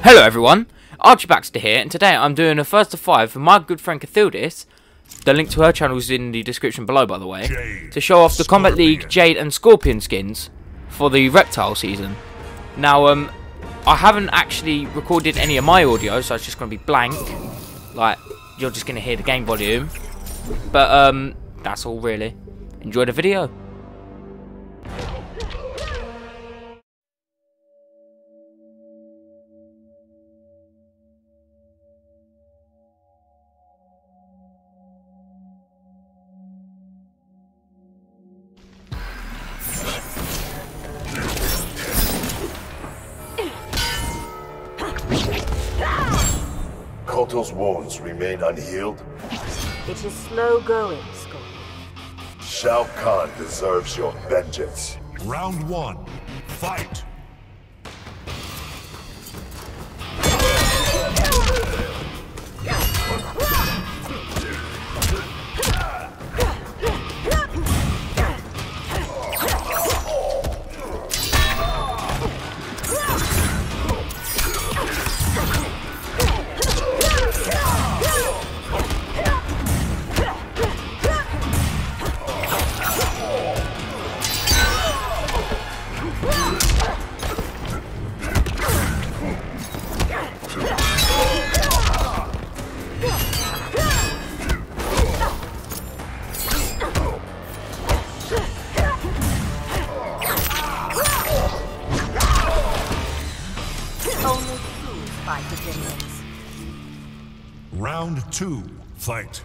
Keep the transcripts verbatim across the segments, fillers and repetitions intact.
Hello everyone, Archie Baxter here, and today I'm doing a first to five for my good friend Cathildis. The link to her channel is in the description below, by the way, Jade, to show off the Scorpion. Kombat League Jade and Scorpion skins for the Reptile season. Now, um, I haven't actually recorded any of my audio, so it's just going to be blank. Like, you're just going to hear the game volume. But, um, that's all really. Enjoy the video. Koto's wounds remain unhealed? It is slow going, Scorpion. Shao Kahn deserves your vengeance. Round one, fight! Round two, fight.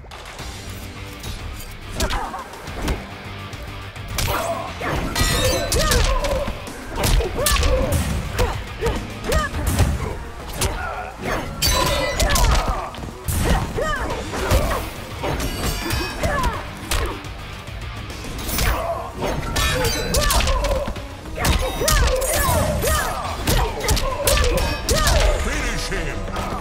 Finish him!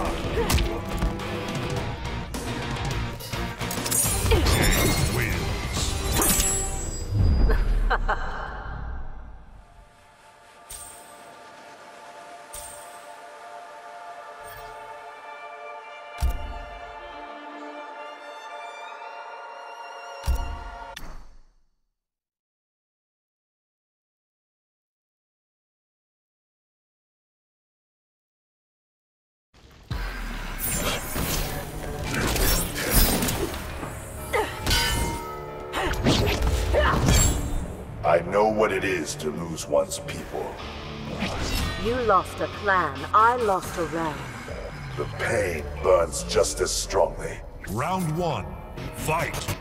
I know what it is to lose one's people. You lost a clan, I lost a realm. The pain burns just as strongly. Round one, fight!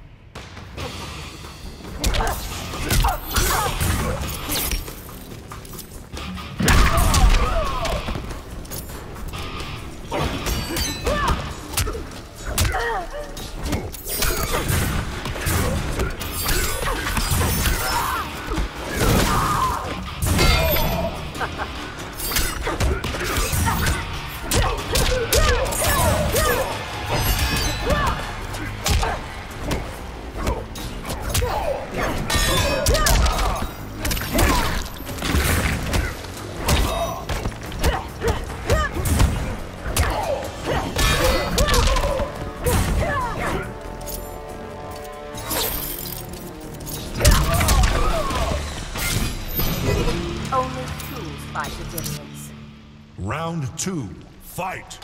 Only fools fight the demons. Round two, fight!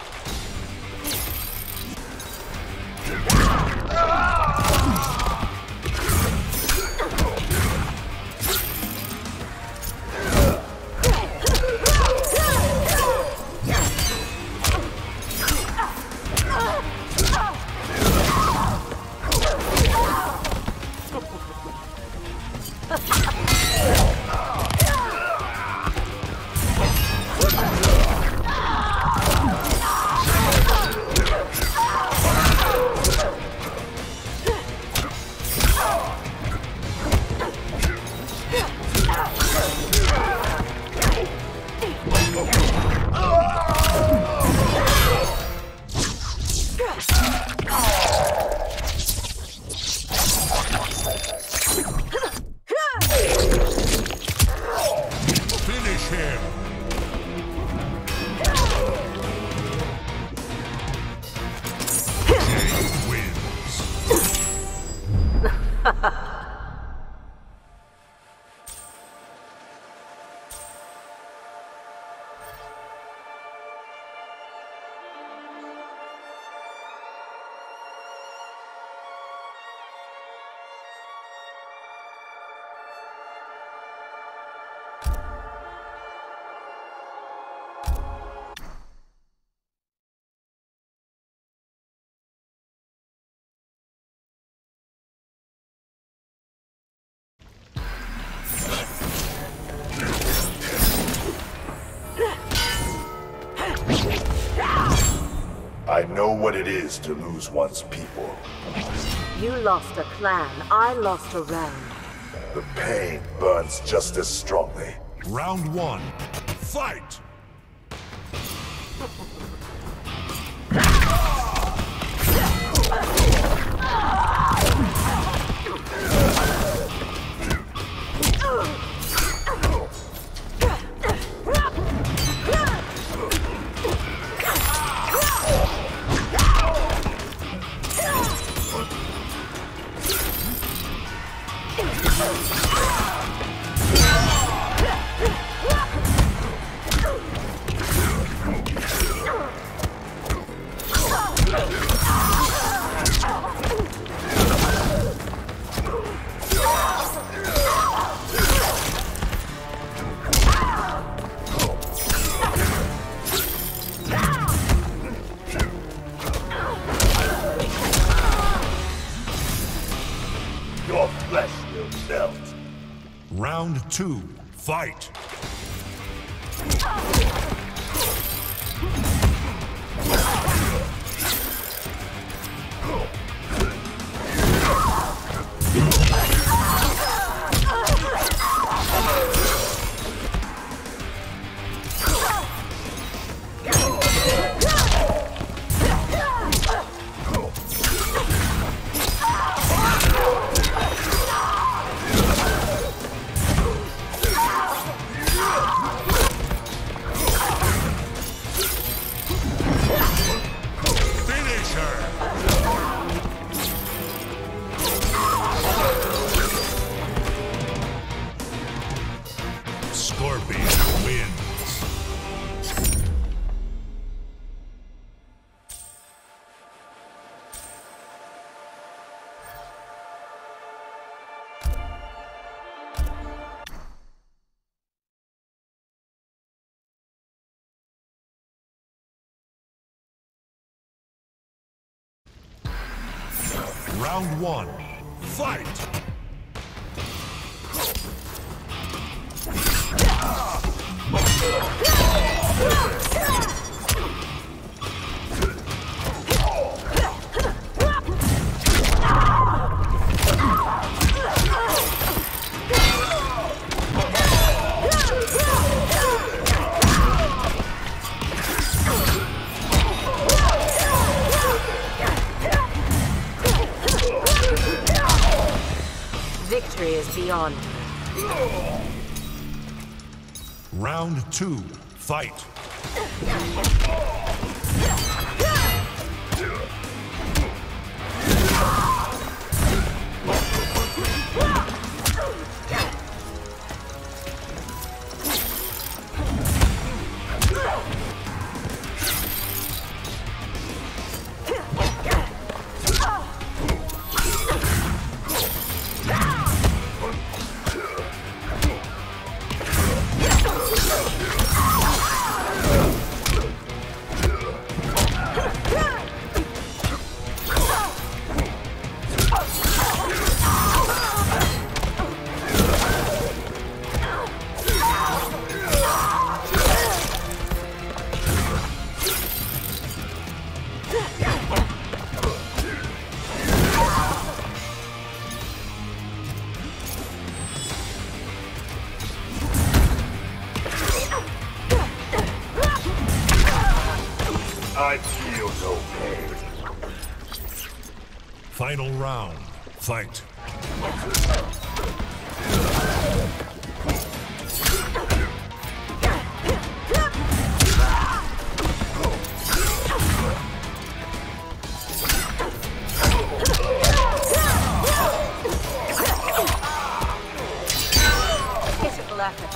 I know what it is to lose one's people. You lost a clan, I lost a realm. The pain burns just as strongly. Round one, fight! Your flesh will melt. Round two, fight! Scorpion wins. Round one, fight! Victory is beyond. Round two, fight! I feel no pain. Final round, fight! Physical effort.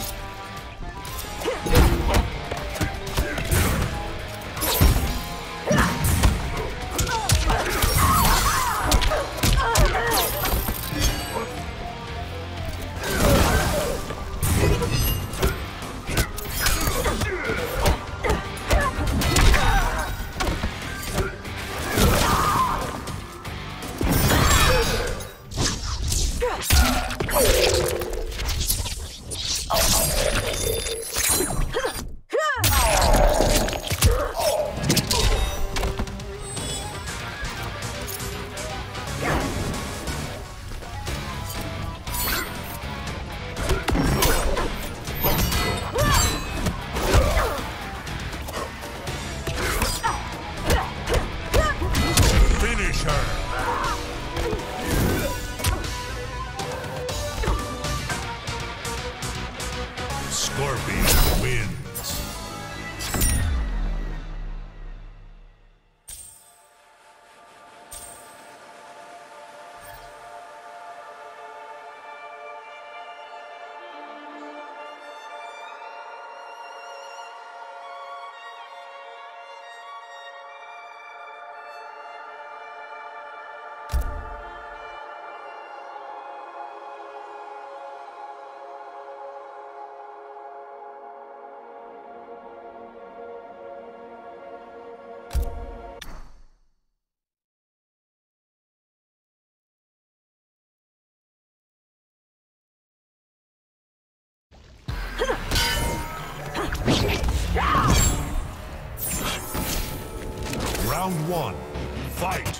Round one, fight!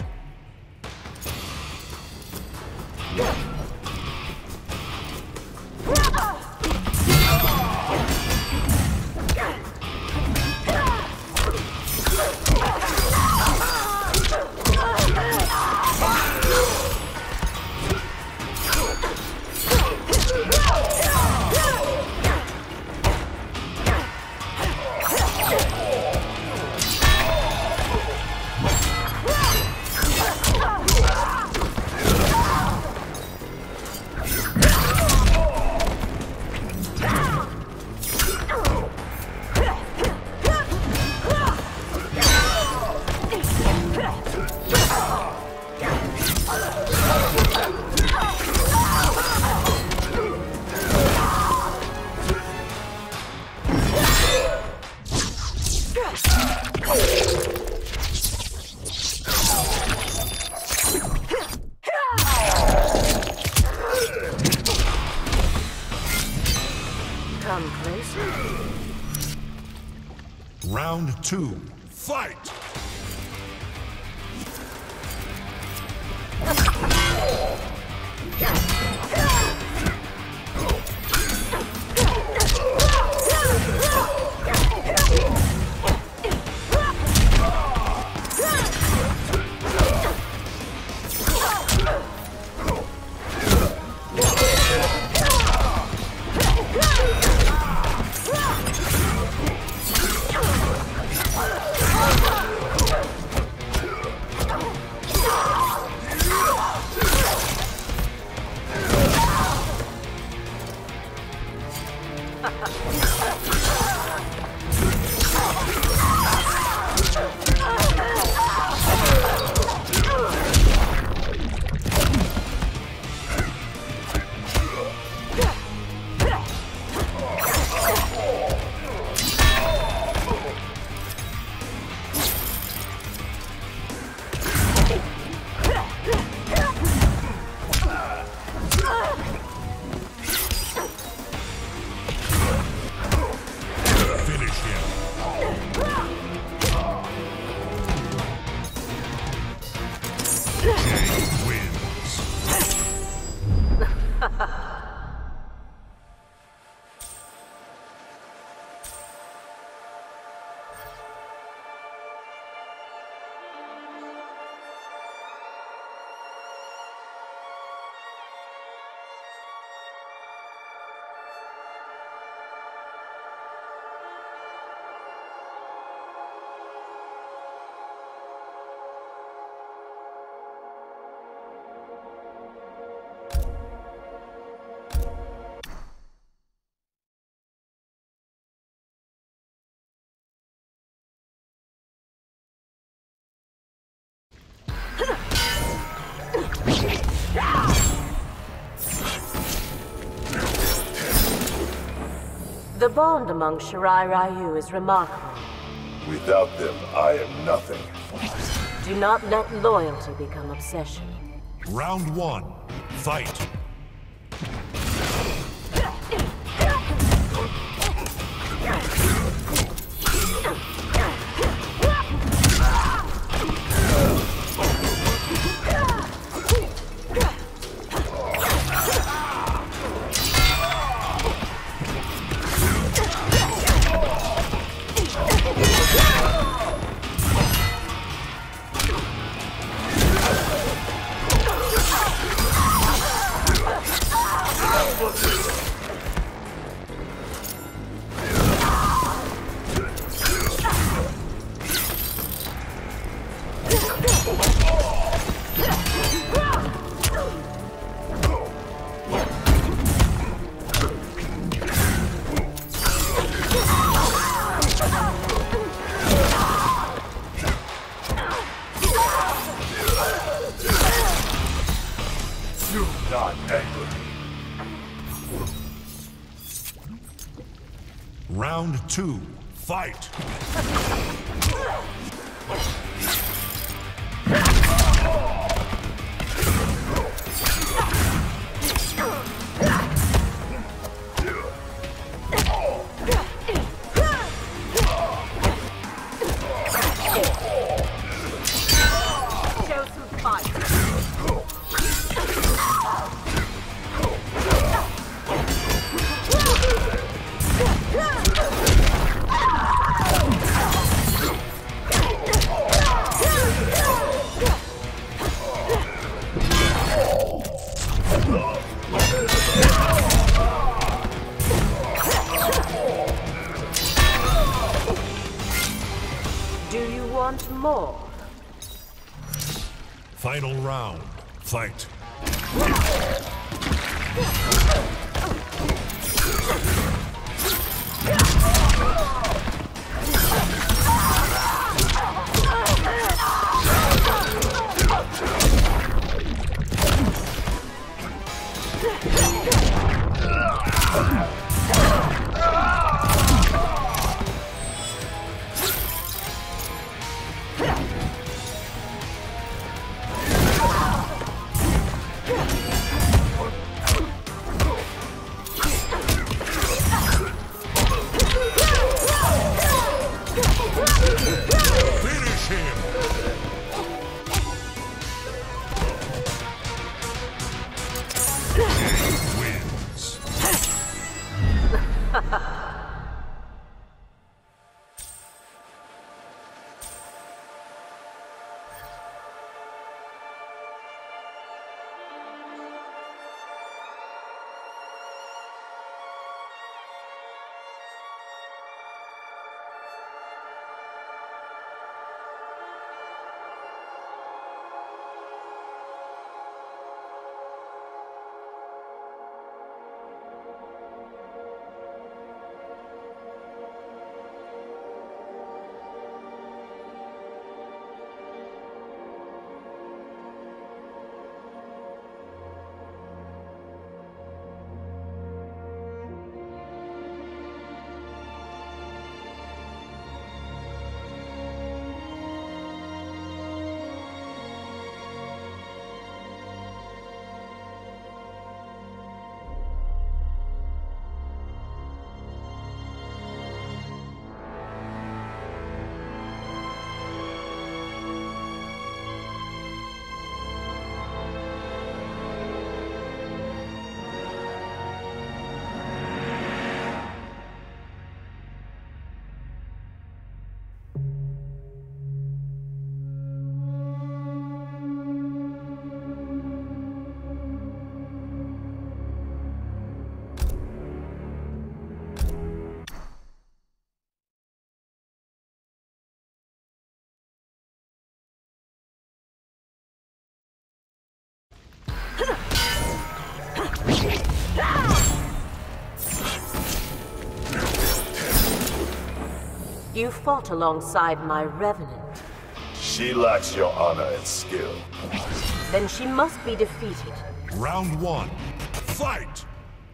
Come closer. Round two, fight! The bond among Shirai Ryu is remarkable. Without them, I am nothing. Do not let loyalty become obsession. Round one, fight! Round two, fight! Do you want more? Final round. Fight. Finish him! Wins. You fought alongside my revenant. She lacks your honor and skill. Then she must be defeated. Round one. Fight!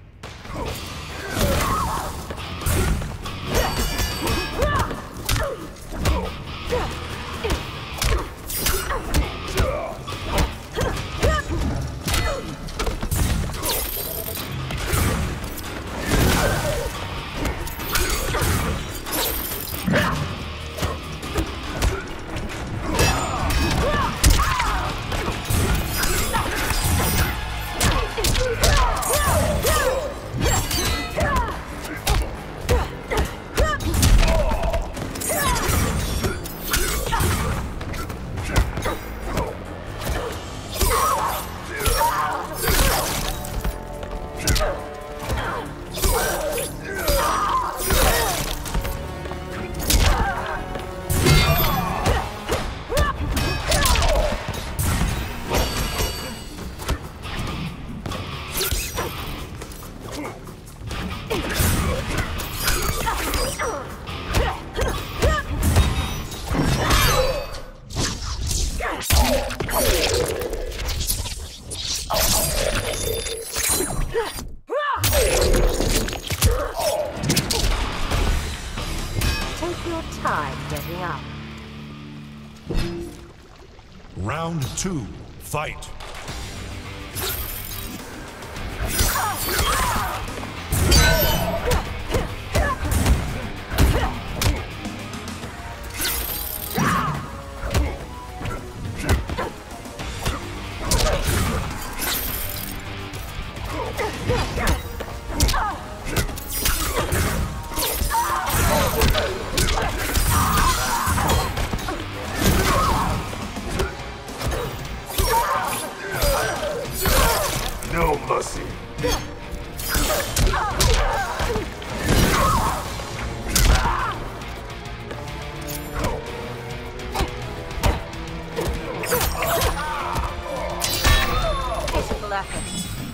Take your time getting up. Round two. Fight. No mercy. weapon.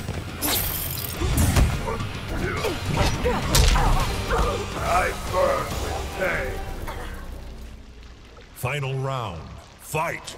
I burn with pain. Final round. Fight!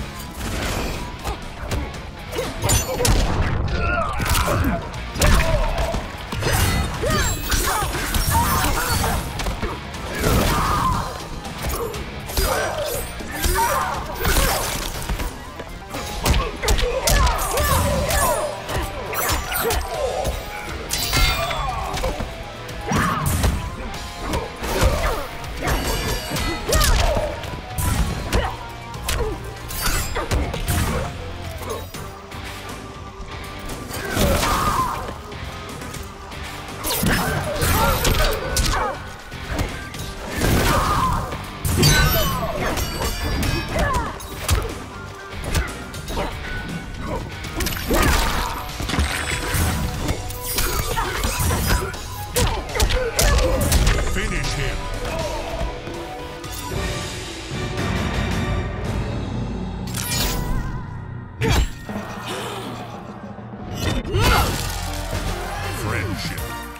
Finish him. Friendship.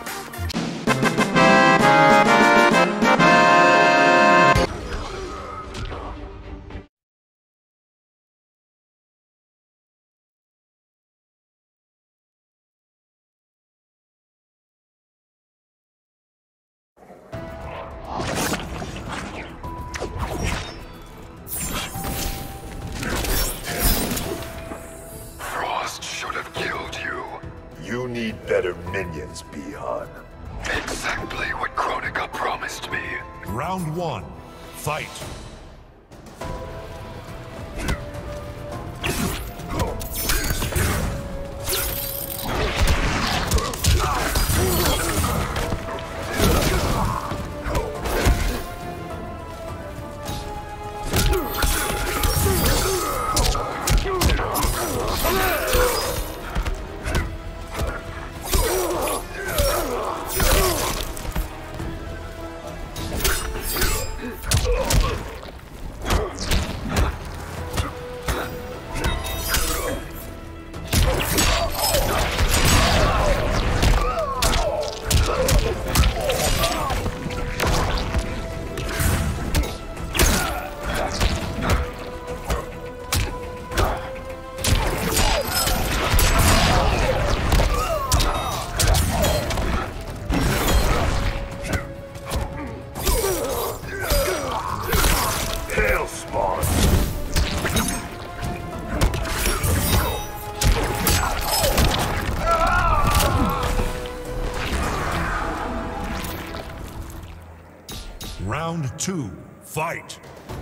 Frost should have killed you. You need better minions, Bi-Han. Exactly what Kronika promised me. Round one. Fight! Round two. Fight!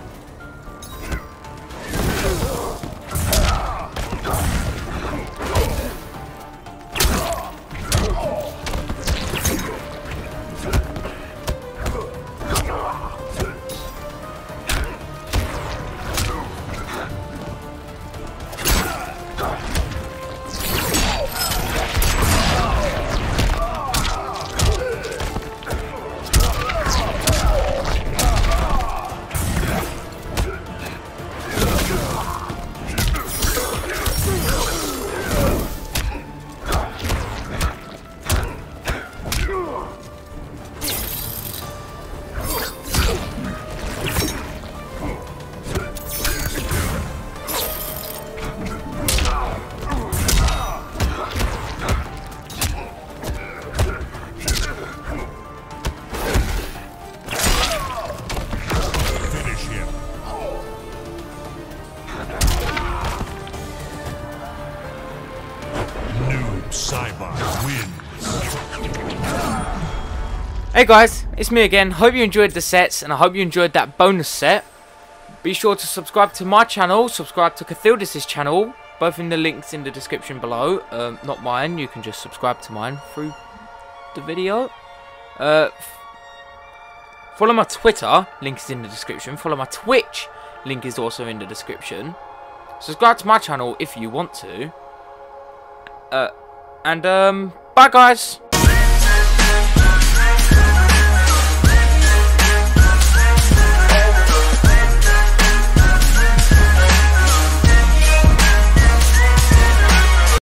Hey guys, it's me again. Hope you enjoyed the sets and I hope you enjoyed that bonus set. Be sure to subscribe to my channel, subscribe to Cathildus' channel, both in the links in the description below. Um, not mine, you can just subscribe to mine through the video. Uh, follow my Twitter, link is in the description. Follow my Twitch, link is also in the description. Subscribe to my channel if you want to. Uh, and um, bye guys.